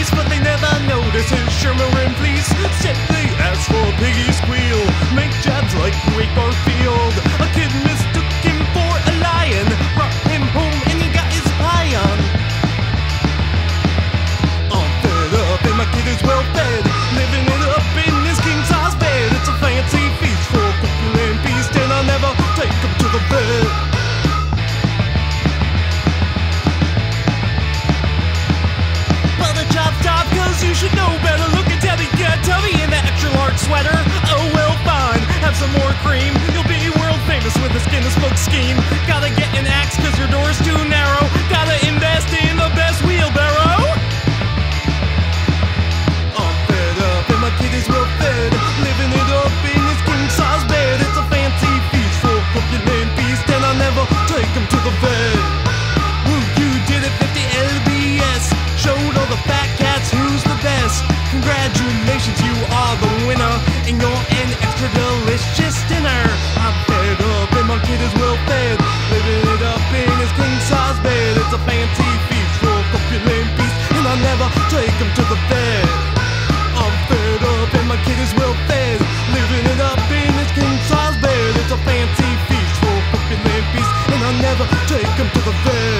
feast, but they never notice his Sherman fleece. Simply ask for a piggy squeal, make jabs like Great Barfield. A kid mistook him for a lion, brought him home and he got his pie on. I'm fed up and my kid is well fed, living it up in his king-size bed. It's a fancy feast for a corpulent beast, and I'll never take him to the bed. Cause you should know better. Look at Debbie, get Tubby in that extra large sweater. Oh well, fine, have some more cream. You'll be world famous with this Guinness Book scheme. Gotta get an axe cause your door's too narrow. Gotta invest in the best wheelbarrow. I'm fed up and my kid is well fed, living it up in his king-size bed. It's a fancy feast for a corpulent beast, and I'll never take him to the vet. Woo, you did it 50 lbs, showed all the fat cats who's the best. Congratulations, you are the winner, and you're an extra delicious dinner. I'm fed up and my kid is well fed, living it up in his king-size bed. It's a fancy feast for a corpulent beast, and I'll never take him to the bed. I'm fed up and my kid is well fed, living it up in his king-size bed. It's a fancy feast for a corpulent beast, and I'll never take him to the bed.